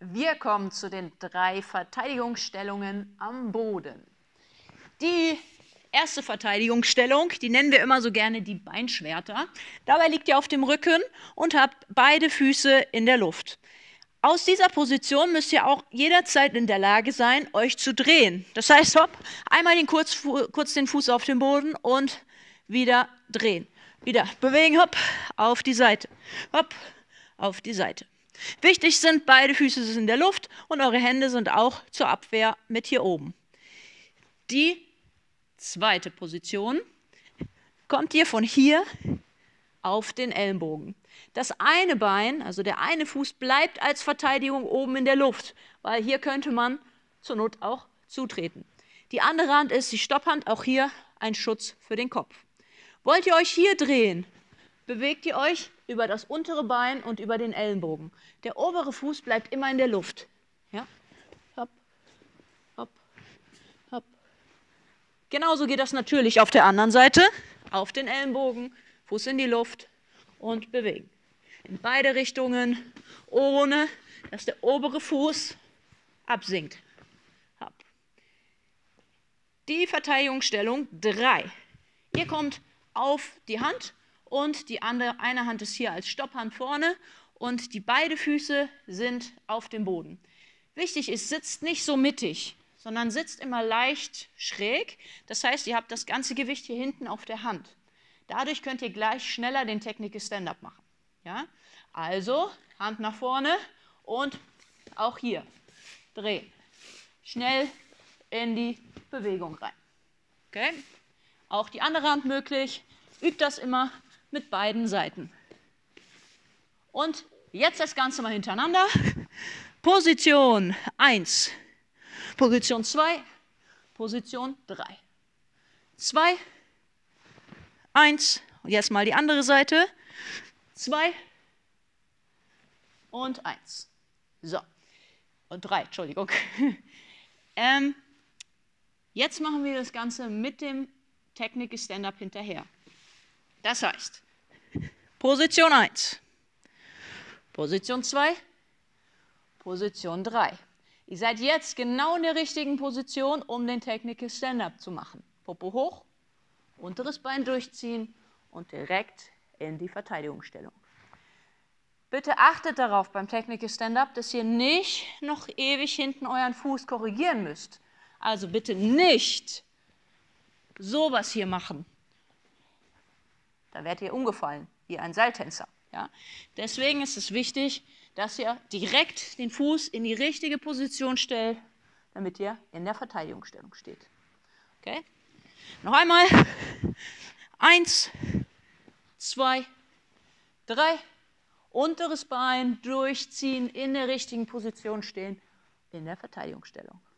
Wir kommen zu den 3 Verteidigungsstellungen am Boden. Die erste Verteidigungsstellung, die nennen wir immer so gerne die Beinschwerter. Dabei liegt ihr auf dem Rücken und habt beide Füße in der Luft. Aus dieser Position müsst ihr auch jederzeit in der Lage sein, euch zu drehen. Das heißt, hopp, einmal kurz den Fuß auf den Boden und wieder drehen. Wieder bewegen, hopp, auf die Seite, hopp, auf die Seite. Wichtig sind, beide Füße sind in der Luft und eure Hände sind auch zur Abwehr mit hier oben. Die zweite Position kommt ihr von hier auf den Ellenbogen. Das eine Bein, also der eine Fuß, bleibt als Verteidigung oben in der Luft, weil hier könnte man zur Not auch zutreten. Die andere Hand ist die Stopphand, auch hier ein Schutz für den Kopf. Wollt ihr euch hier drehen, bewegt ihr euch über das untere Bein und über den Ellenbogen. Der obere Fuß bleibt immer in der Luft. Ja? Hopp, hopp, hopp. Genauso geht das natürlich auf der anderen Seite. Auf den Ellenbogen, Fuß in die Luft und bewegen. In beide Richtungen, ohne dass der obere Fuß absinkt. Hopp. Die Verteidigungsstellung 3. Ihr kommt auf die Hand und die eine Hand ist hier als Stopphand vorne und die beiden Füße sind auf dem Boden. Wichtig ist, sitzt nicht so mittig, sondern sitzt immer leicht schräg. Das heißt, ihr habt das ganze Gewicht hier hinten auf der Hand. Dadurch könnt ihr gleich schneller den Technical Stand-Up machen. Ja? Also, Hand nach vorne und auch hier drehen. Schnell in die Bewegung rein. Okay? Auch die andere Hand möglich. Übt das immer mit beiden Seiten. Und jetzt das Ganze mal hintereinander. Position 1, Position 2, Position 3. 2, 1, und jetzt mal die andere Seite. 2 und 1. So, und 3, Entschuldigung. Jetzt machen wir das Ganze mit dem Technical Stand-Up hinterher. Das heißt, Position 1, Position 2, Position 3. Ihr seid jetzt genau in der richtigen Position, um den Technical Stand-Up zu machen. Popo hoch, unteres Bein durchziehen und direkt in die Verteidigungsstellung. Bitte achtet darauf beim Technical Stand-Up, dass ihr nicht noch ewig hinten euren Fuß korrigieren müsst. Also bitte nicht sowas hier machen. Da werdet ihr umgefallen, wie ein Seiltänzer. Ja? Deswegen ist es wichtig, dass ihr direkt den Fuß in die richtige Position stellt, damit ihr in der Verteidigungsstellung steht. Okay? Noch einmal. 1, 2, 3. Unteres Bein durchziehen, in der richtigen Position stehen, in der Verteidigungsstellung.